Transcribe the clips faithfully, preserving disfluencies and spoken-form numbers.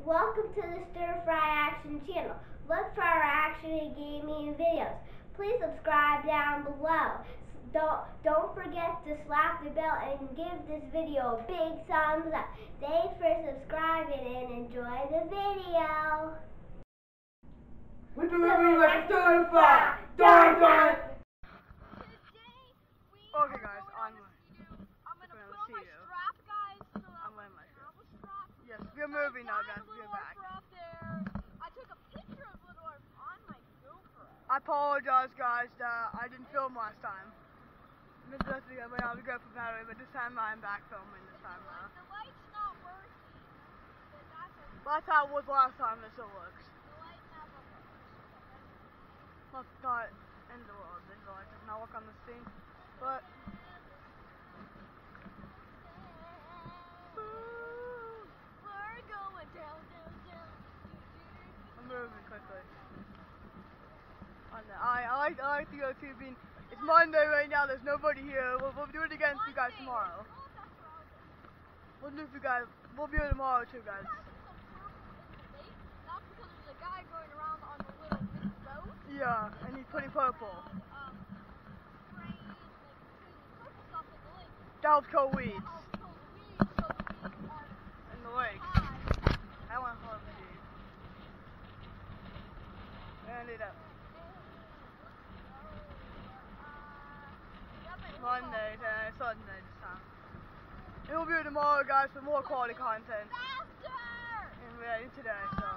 Welcome to the Stir Fry Action channel. Look for our action and gaming videos. Please subscribe down below. Don't, don't forget to slap the bell and give this video a big thumbs up. Thanks for subscribing and enjoy the video. We're doing like Stir Fry. Darn, darn. Okay guys, I'm I'm gonna put on my strap, guys. So I'm wearing my strap. strap. Yes, we're moving now, guys. We're back. I took a picture of Little Orph on my GoPro. I apologize, guys, that I didn't film last time. This is when I was going for battery, but this time I'm back filming this time now. The light's not working. But that's okay. Last time was last time, it still works. The light never works. Not, not in the world, this light does not work on the scene, but... We're going down, down, down. I'm moving quickly. I, know. I, I like I like to go to being. It's Monday right now. There's nobody here. We'll, we'll do it again for you guys tomorrow. We'll do it for you guys. We'll be here tomorrow too, guys. Not because there's a guy going around on the little mini boat. Yeah, and he's putting purple. Um, spraying like purple stuff in the lake. That helps kill weeds. That helps kill the weeds, so the weeds are In the lake. high. I want to hold the weeds. And it up. Monday, uh, Sunday this time. And we'll be here tomorrow, guys, for more quality content. Faster! And we're ready today, so.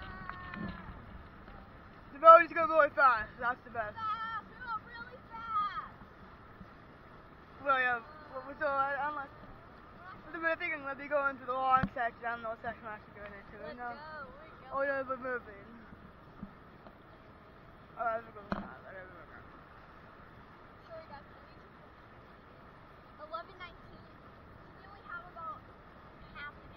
The road is going really fast. That's the best. Fast! We go really fast! Well, yeah. Well, so I, I'm like, I think I'm going to be going to the long section. I don't know what section I'm actually going into. Let's no. go, we're Oh, going. no, we're moving. Alright, we're going now. Okay, we're going. Sorry guys, I need to eleven nineteen. We only have about half an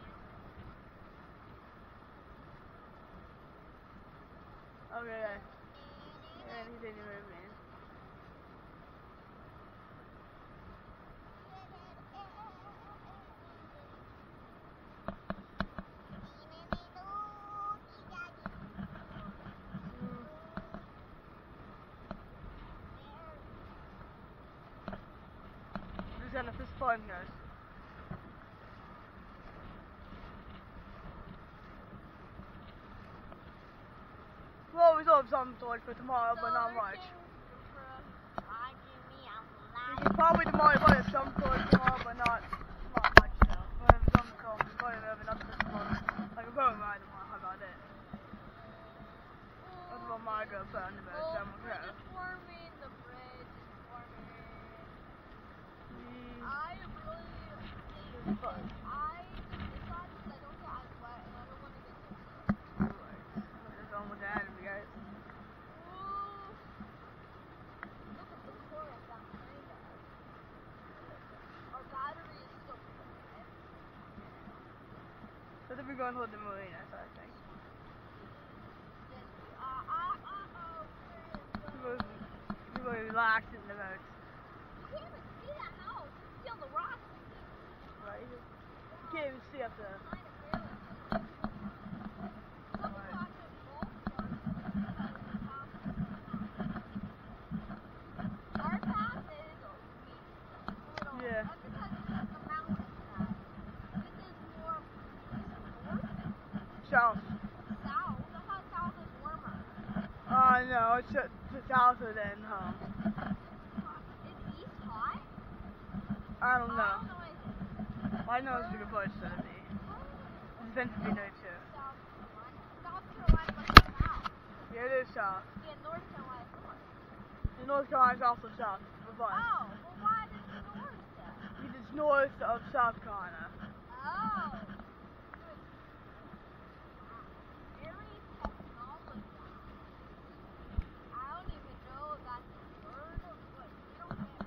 hour. Okay, and he didn't move in. And this is fun, guys. Well, we still have some storage for tomorrow, but not much. We can probably tomorrow buy some storage tomorrow, but not not much though. We'll have some cold, probably have enough for tomorrow. Like a boat ride tomorrow, how about it? That's what my girl put on the boat, so I'm okay. The bridge is forming. I really think Fun. I decided I don't get as wet and I don't want to get too sick. That's all with the enemy, guys. Ooh. Look at the chorus down behind us. Our battery is still full. So then we're going to hold the marina, so I think. Yes, we are. Uh, uh, oh, We're, we're relaxed in the boat. you can't even see that house. You can see all the rocks. Right? You can't even see up there. Behind it, really. Someone's watching golf carts because the path is Our path is a little. Yeah. That's because this is the mountain path. This is more north, South. south. I thought south is warmer. Uh, no, it's just it's south than home. Is east hot? I don't I know. don't know anything. I know it's a good place to be. It depends if you know too. South Carolina. South Carolina must be south. Yeah, it is south. Yeah, North Carolina is north. And North Carolina is also south. For Oh, fun. well why is it north then? Because it's north of South Carolina. Oh. Very technology. I don't even know if that's a word, but we don't care.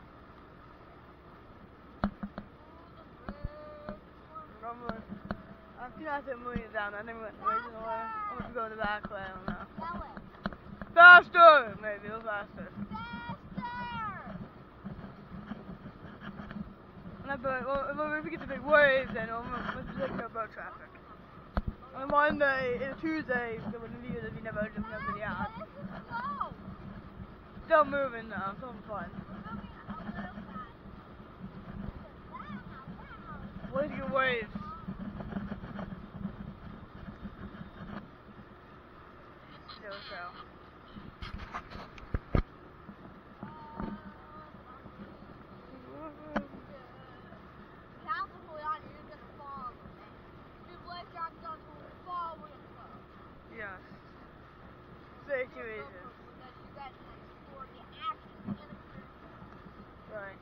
Ooh, the bridge. Remember, I'm too not to move it down. I think we're waiting away. I'm going to go the back way. I don't know. Yell it. Faster! Maybe a little faster. Faster! Not but well, if we get the big waves, then we'll, we'll just take no boat traffic. I'm Monday, it's Tuesday, so when we we never heard of nobody out. But this is slow. Still moving though, it's having fun. We're moving a little fast. Wow, wow. What is your waves? Still so. Yes. Situation. Right.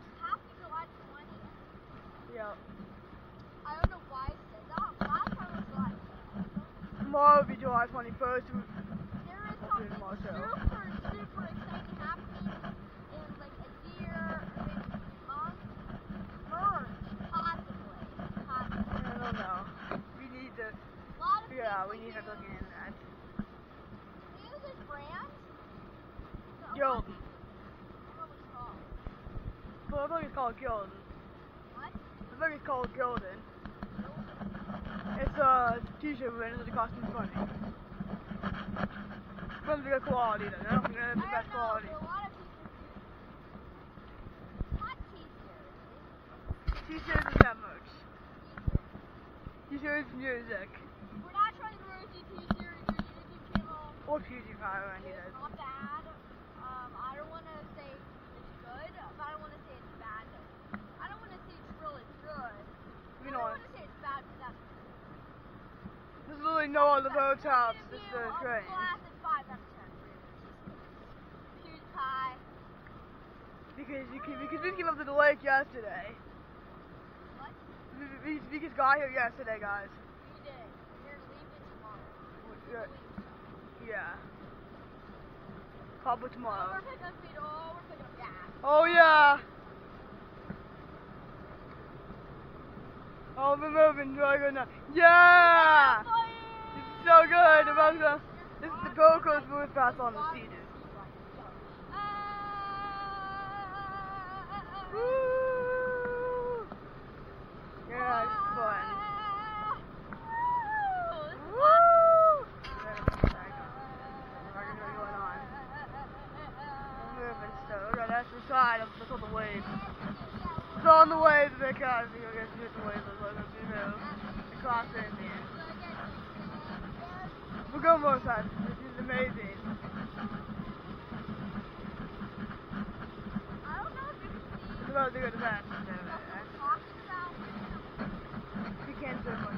Yep. I don't know why I said that. Last time was July. Tomorrow will be July twenty-first. There is We'll do something tomorrow show. super, super exciting happening in like a year, maybe month, March, possibly. Possibly. I don't know. We need to A lot of figure out. We things need to do. look into that. Do you use this brand? No, Gildan. I don't know what it's called. Well, I think it's called Gildan. What? I think it's called Gildan. It's a t-shirt brand that costs me money. From the good quality then. I don't think that's the I best don't know, quality. but a lot of people do. Not t-shirts. T-shirts is that much. T-shirts, music. We're not trying to roast your t-shirt or your YouTube channel. Or PewDiePie or any of It's those. not bad. Um, I don't want to say it's good, but I don't want to say it's bad. I don't want to say it's really good. You I know don't what? want to say it's bad, but that's There's literally no other road tops. This is review of great. classic five out of ten PewDiePie. Because you can, because we came up to the lake yesterday. What? We, we, we just got here yesterday, guys. We did. We're leaving tomorrow. Yeah. Leaving. Yeah. Probably Oh, tomorrow. we're picking up speed. Oh, we're picking up gas. Oh yeah. Oh, we're moving really good now. Yeah. This is so good. I'm gonna, this is the Gold Coast really fast on the sea, dude. Woo! Yeah, it's fun. Woo! That's the side of that's on the waves. It's on the waves because you guys hit the waves as well as you know. Across it in the end. We'll go both sides. This is amazing. I don't know if you can see It's about to go to that. what we're talking about. You can't say much.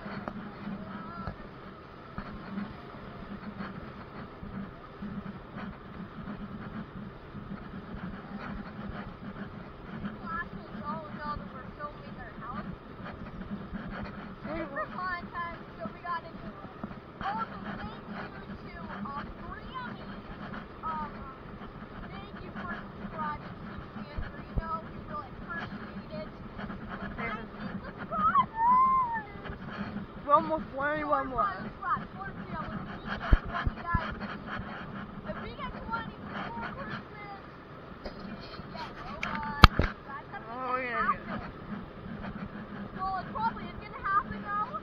Classmates all know that we're filming their house. Just for content, so we got into it. Also, thank you to um, Brianna. Um, thank you for subscribing to San Marino. We really appreciate it. nineteen subscribers! We're almost twenty-one more. Subscribe. Toward you, when we get twenty, guys. If we get twenty before Christmas, yeah, robots. That's something Oh, that yeah, happens. Well, it probably is gonna happen though.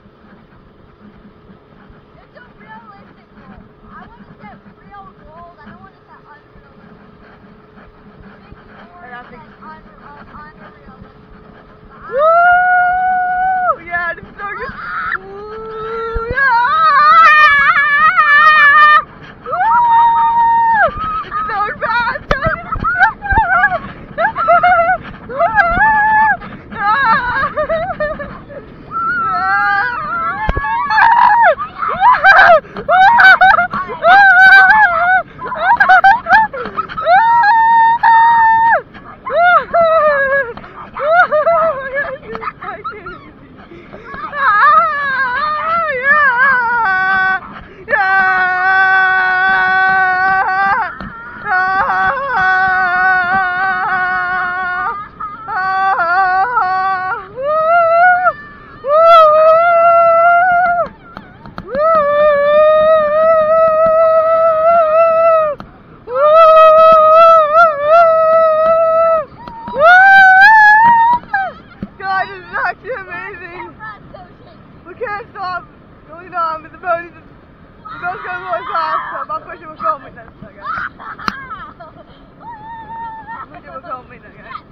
It's a realistic goal. I want to set real goals. I don't want to set unrealistic. Big goals And I think- set un un unrealistic. Woo! Yeah, this is so good. Woo! Yeah! Woo! This is so fast. Woo! the boat is, the boat's going really fast, so my push will film me then, okay? Push will film me then, okay?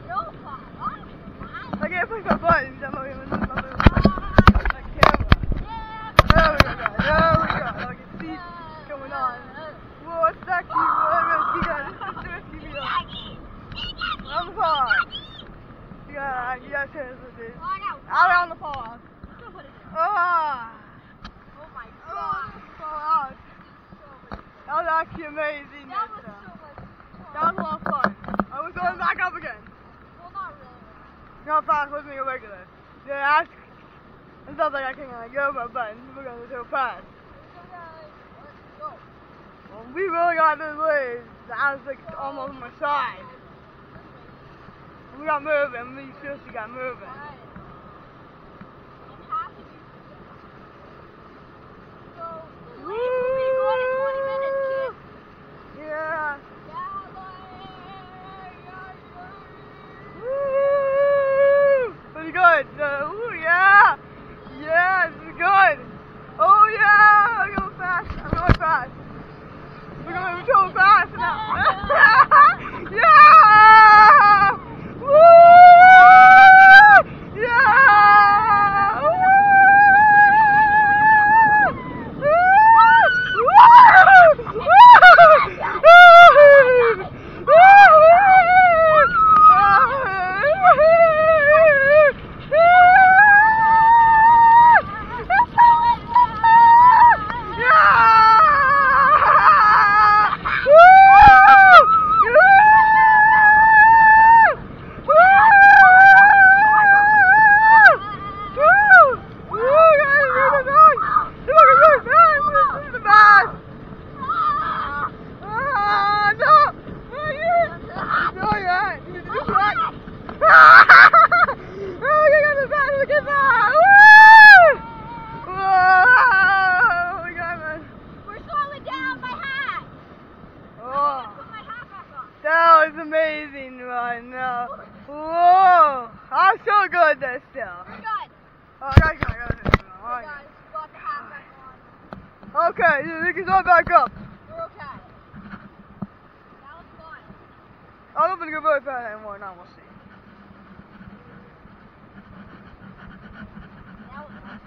I can't push my buttons, I'm not even losing my little like camera. There we go, guys, there we go. I can see what's going on. Whoa, it's that cute, whatever, you guys, it's a risky video. I'm fine. Yeah, you guys hear this. Out on the pause. Ah! Oh my god. Oh, that was actually amazing. That was so much fun. That was a lot of fun. I was going back up again. Well, not really. Not fast, wasn't a regular. Yeah, that's, it's not like I can like, go over my buttons. We're going to go fast. So guys, let's go. Well, we really got this way. I was like almost on my side. We got moving. We seriously got moving. Right. It has to be. So, the lake will be going in twenty minutes, kids. Yeah. Yeah, like, yeah, yeah. Woo! Pretty good. Uh, woo, yeah. Yeah, this is good. Oh yeah. I'm going fast. I'm going fast. We're going so fast now. Yeah! Woo! Yeah! Woo! That was amazing right now. Whoa! I'm so good there still. We're good. Oh, I gotta go, I gotta go. Hey Alright. guys, we got the hat back on. Okay, you can start back up. We're okay. That was fun. I'm not gonna go very fast anymore, now we'll see. That was fun.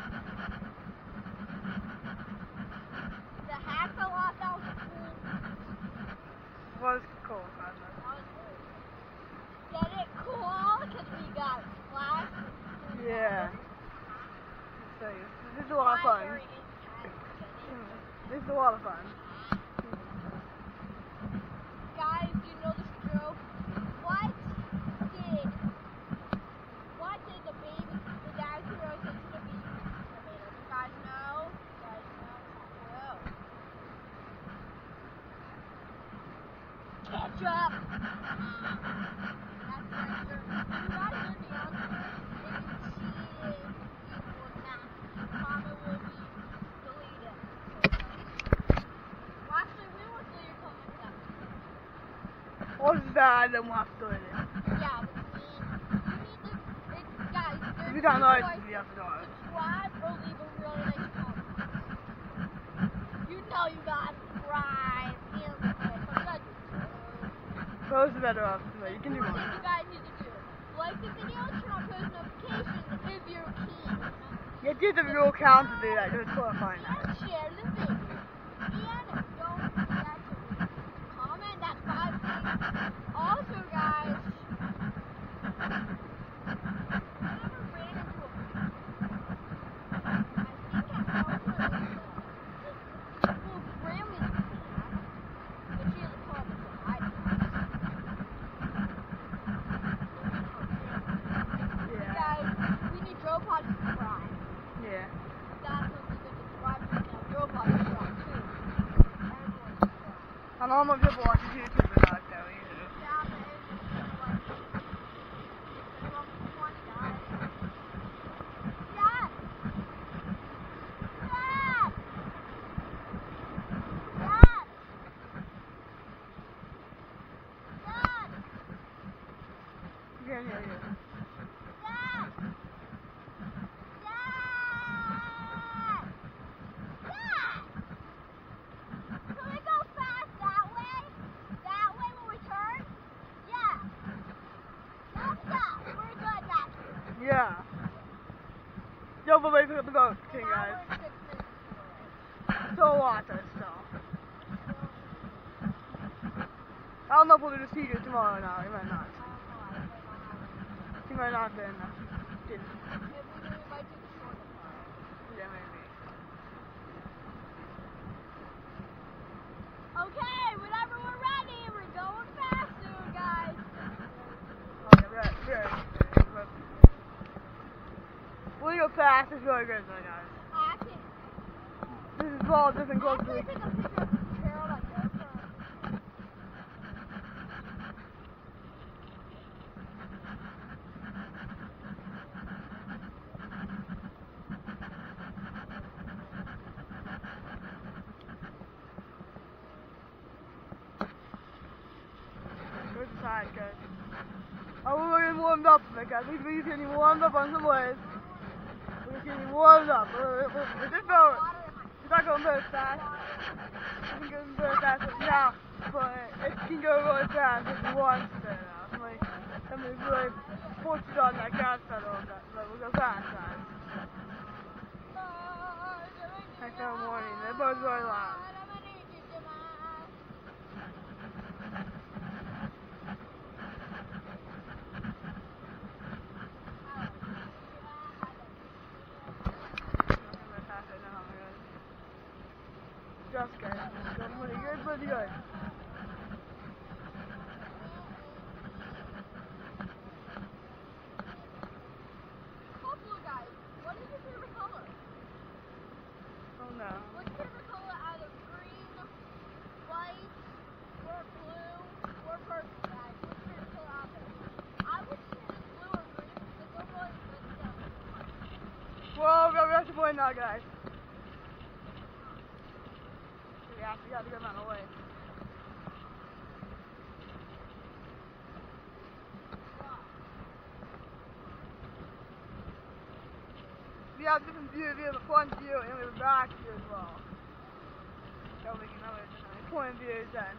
The hat fell off, that was cool. Well, it's cool, That was cool. Get it cool? Because we got splashed. yeah. So, this is a lot of fun. Very intense. This is a lot of fun. Guys, you know this joke? What did, what did the baby, the dad throw into the baby tomato? You guys know? You guys know? Whoa. Ketchup! That's the answer. You guys know the answer. If you cheated, you will not. Mama will be deleted. Well, actually, we won't do your comments after. What's that? Then we'll have to do it. Yeah, but we, we need to, it, guys, there's We got two no choices. idea after that. Subscribe or leave a really nice comment. You know you gotta subscribe. And like, but you gotta do two. Both are better off. So you can do Two one. things you guys need to do. Like the video, turn on post notifications if you're keen. You did the real count to do that. It was totally fine. And share the video. And don't forget to comment that five things. Also, guys, I never ran into a I think I saw her the people Grammys but she has a problem, so I Yeah. Guys, we need Joe Pod to subscribe. Yeah. That's what we can subscribe to now. Joe Pod to subscribe too. Everyone subscribe. I know my people watching YouTube but not though either. Yeah, but it's just like, it's all fun, guys. Dad! Dad! Dad! Dad! Yeah, yeah, yeah. Dad! Dad! Dad! the boat king, guys. Still watch us, still. I don't know if we'll do the secret tomorrow or not. We might not. He might not then. Didn't. Yeah, maybe. Okay, whenever we're ready, we're going fast soon, guys. Oh, yeah, right, right. We'll go fast. It's really good, though, guys. I can. This is all different close to Actually, the take a picture of Carol like this. Where's the side, guys? Oh, we're getting warmed up, guys. We're getting warmed up on some ways. We're getting warmed up. We're, we're, we're this boat. It's not going very fast. It's not going very fast now, but it can go really fast if you want to now. Somebody, somebody's really forced on that gas pedal. That, that will go fast, guys. Next time morning, that boat's really loud. Just good. Good, pretty good, pretty good. Oh, blue guys, what is your favorite color? Oh no. What's your favorite color? Either green, white, or blue, or purple, guys. What's your favorite color out there? I would choose blue or green because they're really good stuff. Whoa, we have to point now, guys. Yeah, we got to get him out of the way. We have different view, we have a front view and we have a back view as well. So we can have a point of view then.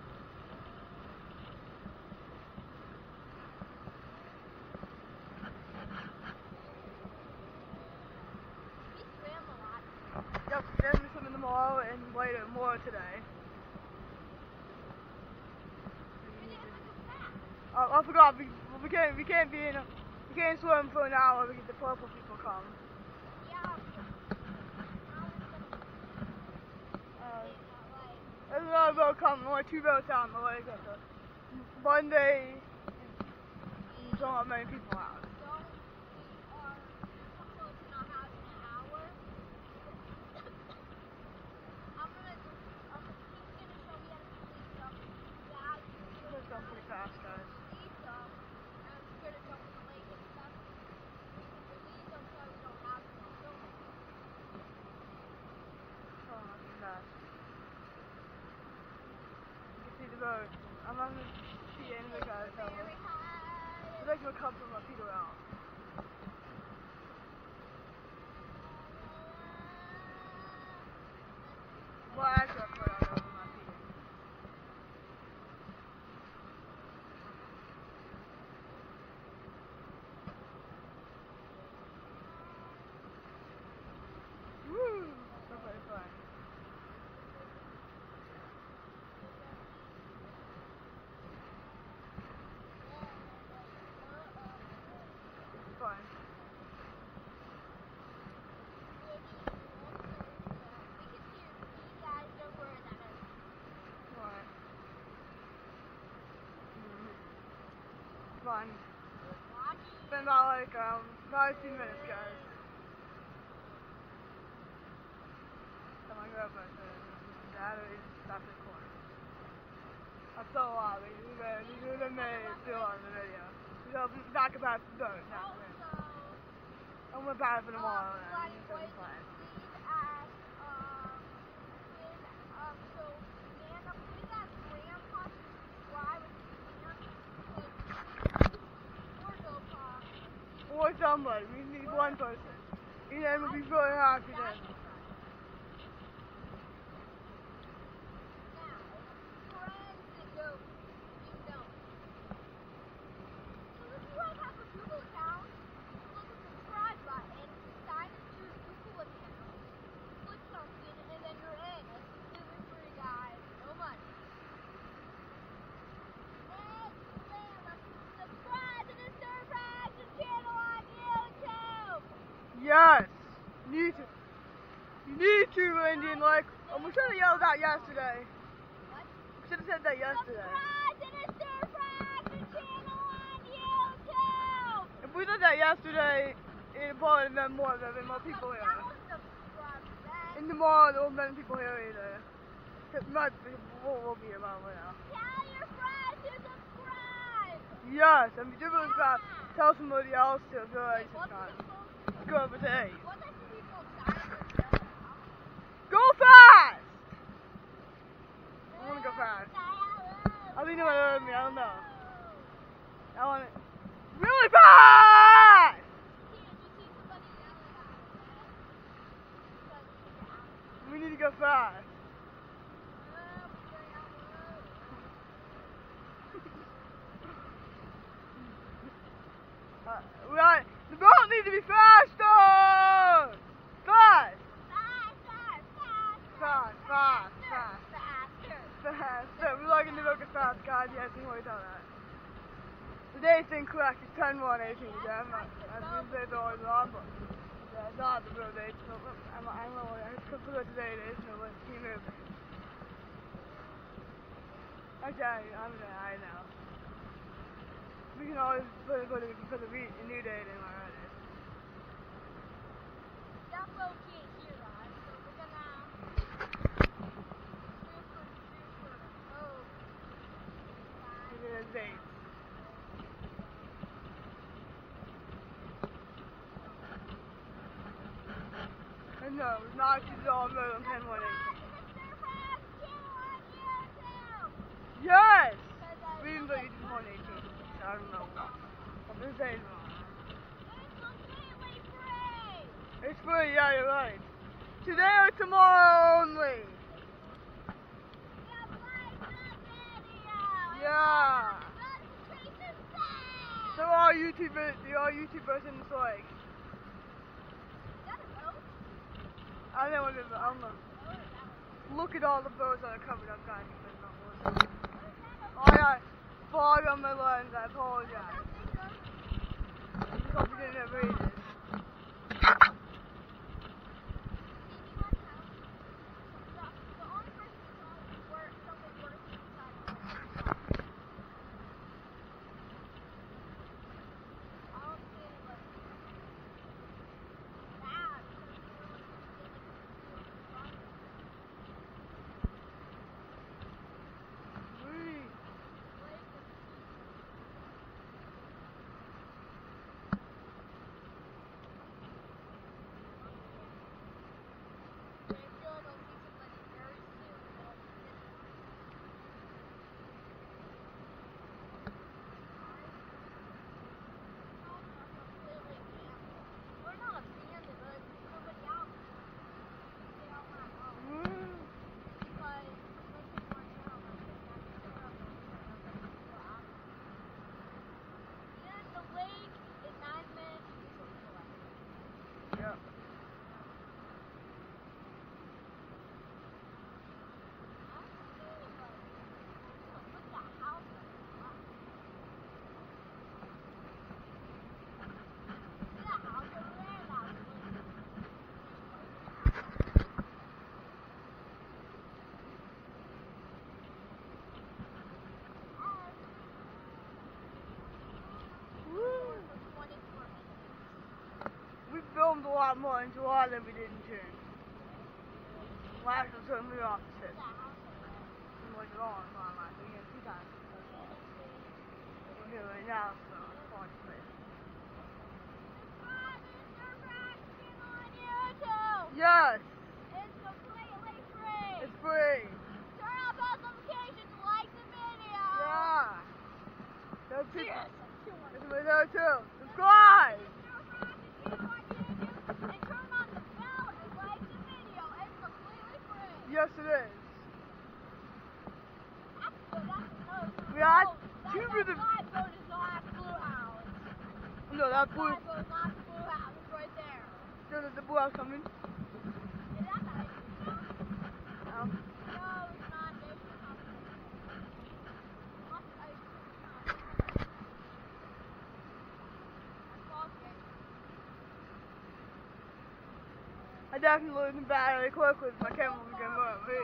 We swam a lot. Yep, then we swim in the mall and later more today. Oh, I forgot, we, we can't we can't be in a, we can't swim for an hour because the purple people come. Yeah. Uh, there's another boat coming, only two boats out on the lake at the Monday. And don't let many people out. It's going pretty fast, guys. Oh, not too fast. You can see the boat. I'm not going to see any of the guys. It's like a couple of people out. Well, actually, I put out over my feet. Woo! That's really fun. Fun. What? Mm-hmm. Fun. It's been about like um about two minutes, guys. So my girlfriend said, "Battery stop recording." That's so loud. We do the we do the minute still on the video. We go back about the boat. Not the I'm gonna buy it for tomorrow. And it's gonna be fine. Or somebody. We need one person. And then we'll be really happy then. super Indian like. Um, we should have yelled that yesterday. What? We should have said that yesterday. Subscribe to the Stir Fry Action channel on YouTube! If we did that yesterday, it'd probably have been more, there'd been more people That here. was subscribe to that. And tomorrow there won't be many people here either. It might be, we'll, we'll be about now. Tell your friends to subscribe! Yes, and if you do subscribe, tell somebody else to go ahead and What's subscribe. the phone? Go over to eight. What does people excited to Go fast! I wanna go fast. I think they might hurt me, I don't know. I want it really fast! We need to go fast. uh, right, the boat needs to be faster! Fast! Fast, fast, fast. Faster. We're like in the boat fast, guys. Yes, you can tell that. Today's incorrect. It's ten one eighteen. Yeah, I'm not. I didn't say it's always wrong, but yeah, it's not the real date. So I'm, I'm, I'm, I forgot today it is. So let's keep moving. Okay, I'm in I now. We can always put put the put the beat a new date in my right. That boat can't hear us, so we're gonna super super oh. Give it a date. And no, it's not actually all murder on ten one eight. Yes! We didn't go to one eighteen. I don't know. I'm just saying wrong. It's free, yeah, you're right. Today or tomorrow only. Yeah. So all YouTubers, the all YouTubers in the like. I don't know what it is. I don't know. Look at all the boats that are covered up, guys. Oh, I got fog on my lens. I apologize. I hope you didn't read it. Filmed a lot more in July than we did in June. Last was totally the opposite. I'm like, oh, I'm not lying. We had two times. We're here right now, so it's fun to play. Yes! It's completely free! It's free! Turn on post notifications, like the video! Yeah! That's it. Yes! It's my there too. Subscribe! Yes, it is. We are two of the. No, that blue. Not the blue house. It's right there. No, the, the blue house coming. Is that the house? No. No, it's not. There's the house. Not the ice cream. I definitely lose the battery quickly if my camera will get more overheated.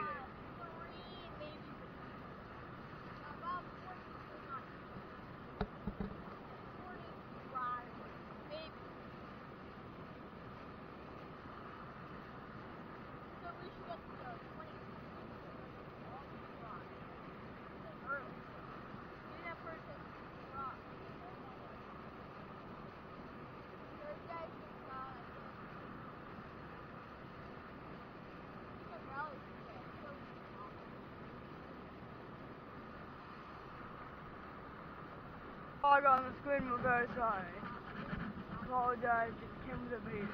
Log on the screen, we're very sorry. Apologize if the camera's overheated.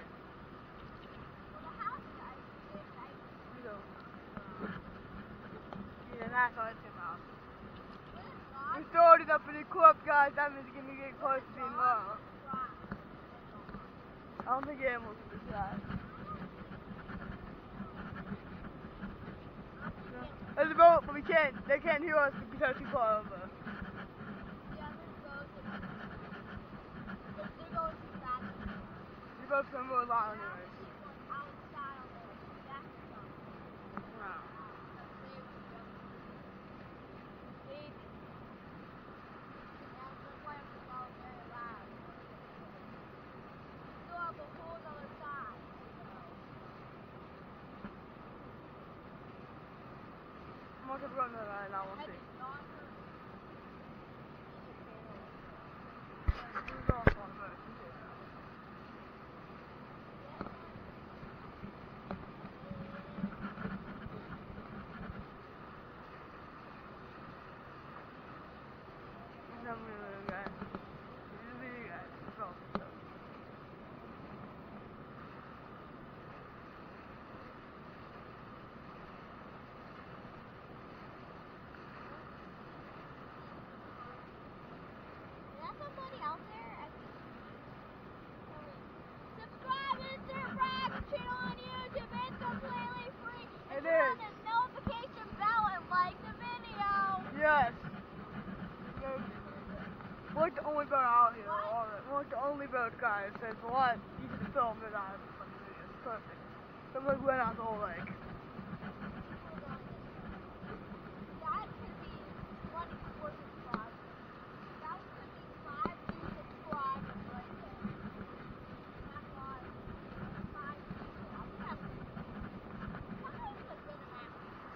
Yeah, that's how it came out. We started up pretty quick, guys. That means it's gonna get close to being low. I don't think animals will do that. There's a boat, but we can't, they can't hear us because we far over. Both of them were long anyways. Wow. I'm going to run that right now, we'll see. We'll go off on first. Yes. We're like the only boat out here. All right. We're like the only boat, guys. So it's a lot easier to film than I have. It's perfect. So we went out the whole lake. That could be running towards the spot. That could be five new subscribers right there. That's why five people. I think that's five is a good amount.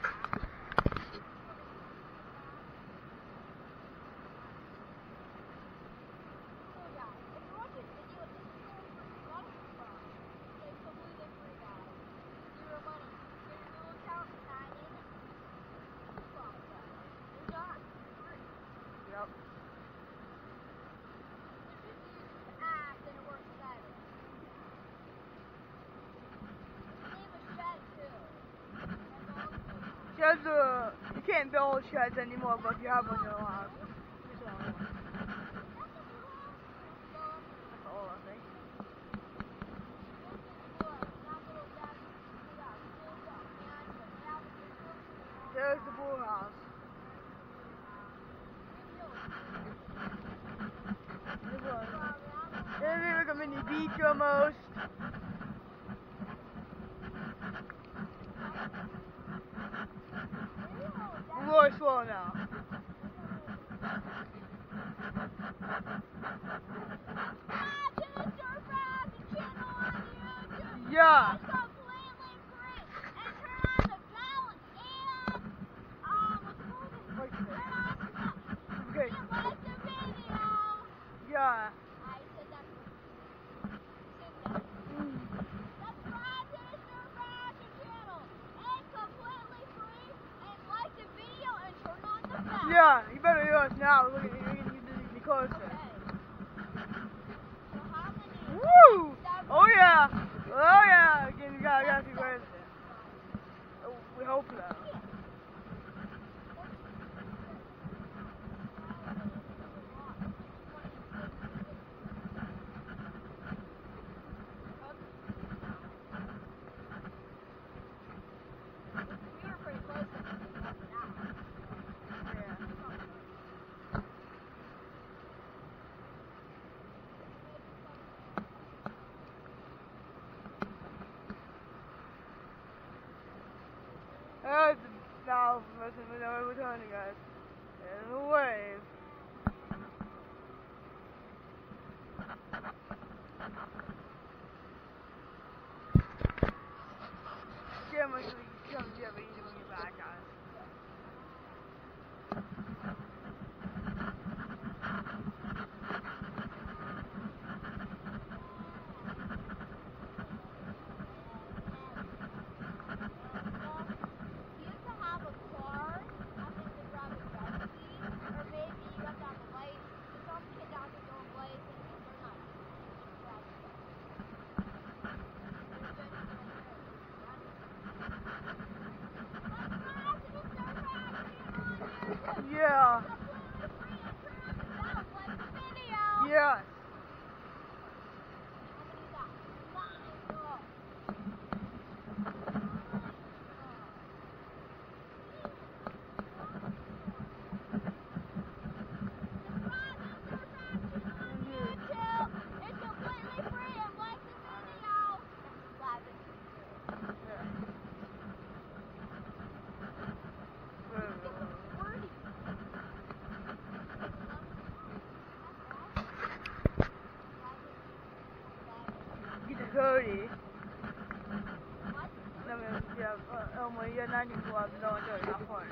Yep. Sheds are, you can't build sheds anymore, but you have one in your house. That's all I think. There's the pool house. There's like a mini beach almost. We're really slow now. Yeah. It's completely free. And turn on the bell and um Like turn on the okay. and like the video. Yeah. I said that. Subscribe to the Surf Action channel. It's completely free. And like the video and turn on the bell. Yeah, you better hear us now. Look at you, you need to be closer. So how many? Woo! Oh yeah! Oh yeah! Again, you gotta, gotta see where it's at. Oh, we hope so. We were pretty close to it now. Yeah. There's the valve messing with our returning guys. There's a wave. Yeah, much we come to have easy when you're back, guys. Yeah. Yeah. Cody. No, yeah, uh, um, yeah, ninety-four, no, no, not forty.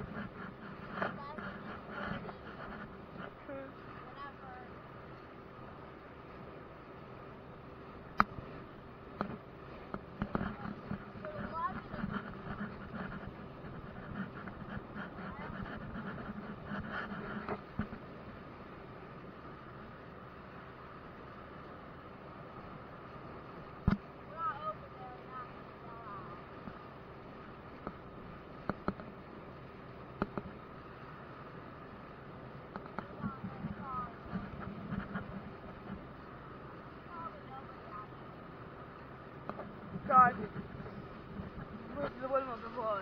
God, what's the one of the one?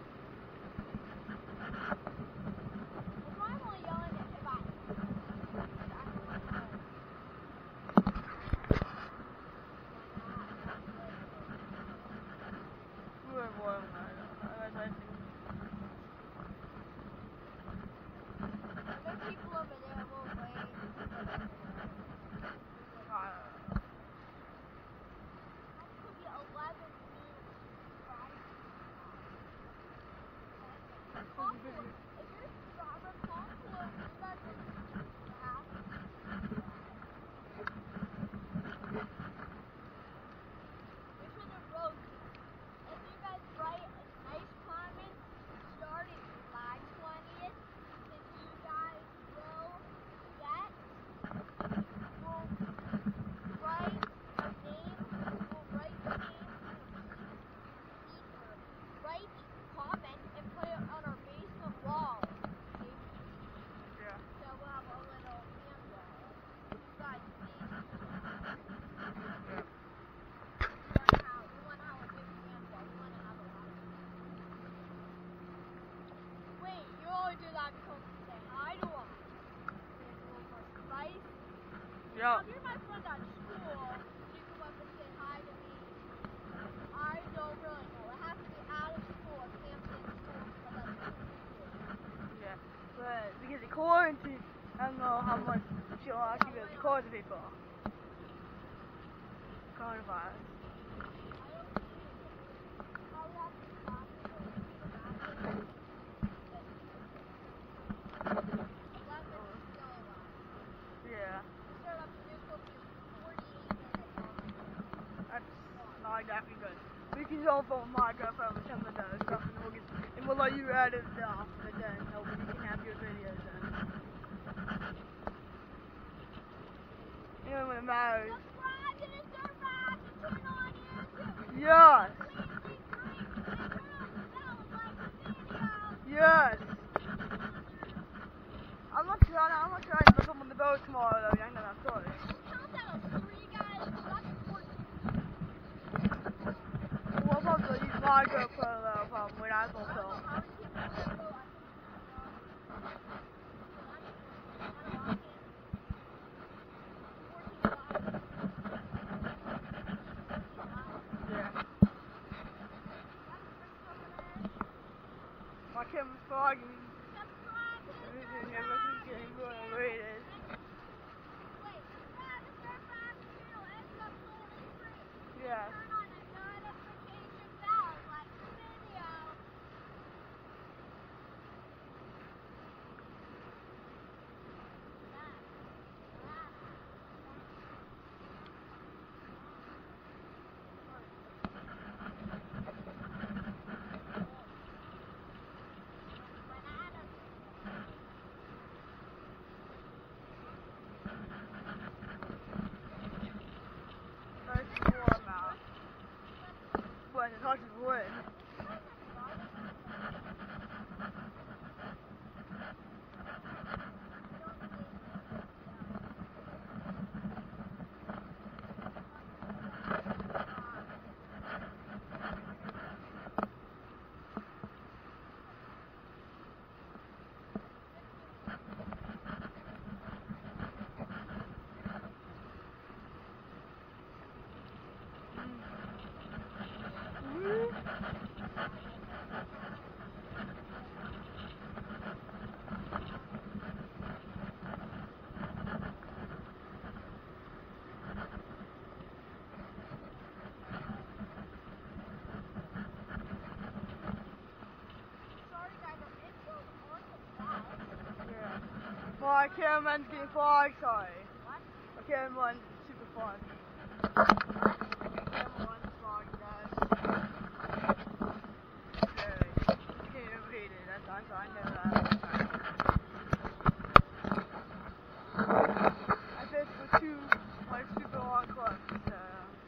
Yeah. If you're my friend at school, you come up and say hi to me. I don't really know. It has to be out of school. It can't be in school because that's what you do. Yeah. But because of quarantine, I don't know how much she'll actually be able to call to people. Coronavirus. Yeah. That's not exactly good. We can go for my girlfriend with some of those stuff and we'll, get, and we'll let you edit it off, but then no, you can have your videos then. Even when it matters. Subscribe to the Surf Action channel on YouTube. Yes. Please be great. And turn on the bell and like the video. Yes. I'm not trying. I'm not trying to become on the boat tomorrow though. I'm not sorry. Count down to three, guys. That's important. Well, I'll probably use my GoPro though, probably when I go I don't film. know how many people are going to go. Yeah. camera's fogging. Everything, everything's getting good and rated. Wait, yeah, the Surf Action channel ends up totally free. Yeah. Turn on a notification bell, like the video. Nice and warm out. When it touches wood. Well, I can't manage getting fog, sorry. What? I can't run super fun. I can't run fog, guys. Very. You can't even read it, that's I'm trying to know that. I fished for two, like, super long clubs, so.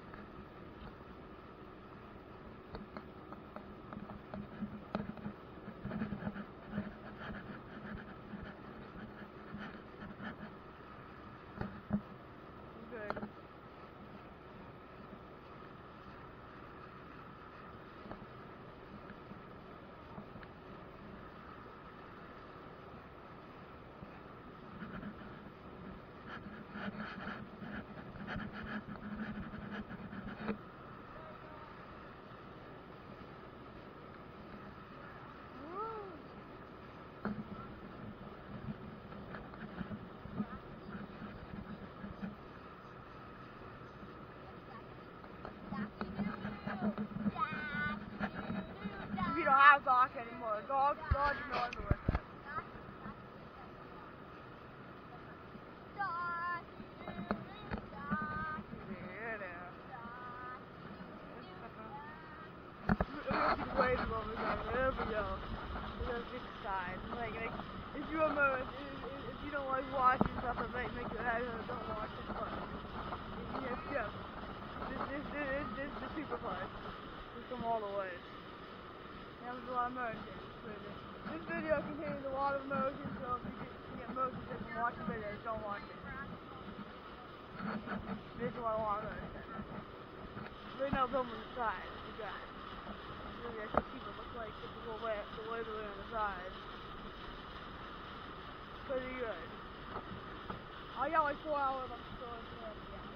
Good. We don't have dogs anymore. Dogs, dogs no longer with us. Waves over there. There we go. There's this side. Like, like, if you remember, if, if, if you don't like watching stuff that make, make your head hurt, don't watch it. But yes, yes. This, this, this, this is the super part. Just come all the way. That was a lot of Americans. This video contains a lot of emotions, so if you get, you get emotions from watching videos, don't watch it. This is a lot of Americans. There's no film on the side, you guys. Really, I think people look like typical way, the way they're on the side. Pretty good. I got like four hours, I'm still in there.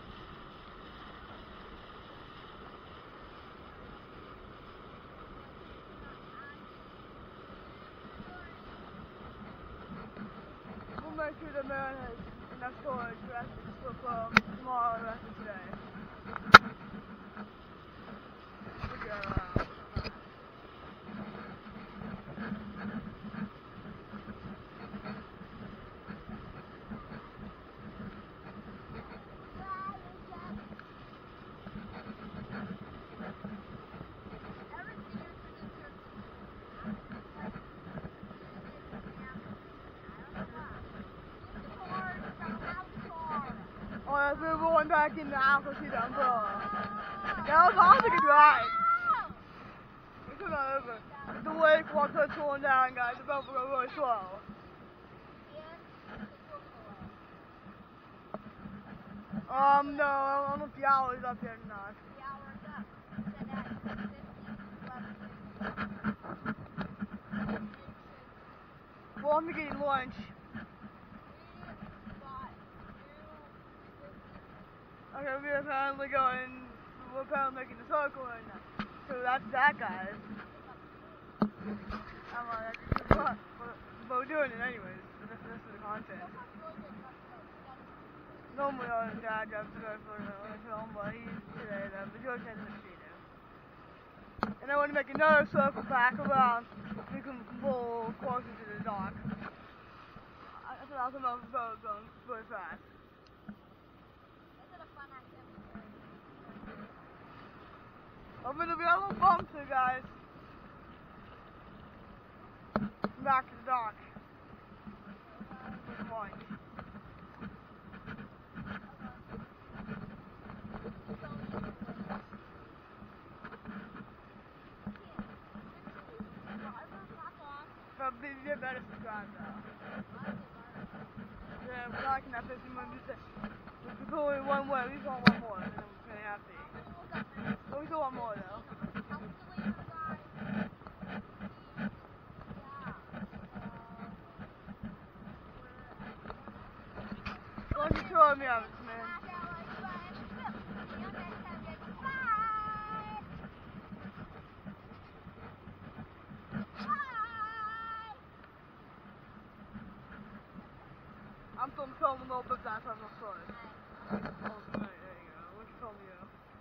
We'll make sure that Maren has enough storage for us to flip um, tomorrow and the rest of today. We'll get around. Oh, we're going back in the house to see the umbrella. That was awesome to drive. We're coming over. The lake while it's slowing down, guys. The boat will go really slow. Um, no, I don't know if the hour is up there or not. The hour is up. Set at fifteen, eleven. Well, I'm getting lunch. Okay, we're apparently going, we're apparently making the circle right now. So that's that, guys. I'm on that. doing it anyways. That's, that's the content. Normally on dad jobs to go for the film, but he's today though, but George has a mosquito. And I want to make another circle back around so we can pull closer to the dock. I thought I was about the boat going really fast. Is it a fun activity? I'm gonna be a little bump here, guys. Back to the dock. Good morning. But you better subscribe though. Yeah, we're liking that fifty more minutes. We're going one way, we got one more, and then we're gonna have to. But we still want more though. Why don't you throw me out, man? I'm from filming a little bit that time, I'm sorry. Oh, there you go. Let's film you.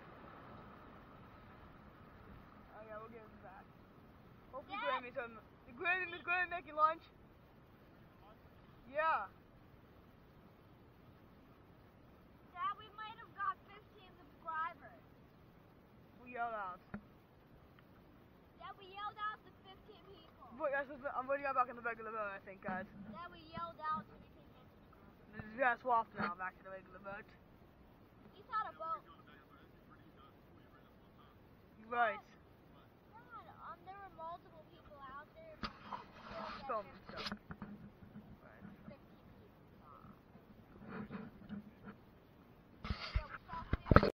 Oh yeah, we'll get him back. Hopefully Grammy's on. Did Grammy, Miss Grammy make you lunch? Yeah. Dad, we might have got fifteen subscribers. We yelled out. Dad, we yelled out to fifteen people. But yes, I'm putting out back in the regular boat, I think, guys. Dad, we yelled out so we can get subscribers. This is got swapped now, back to the regular boat. He's on a boat. Right.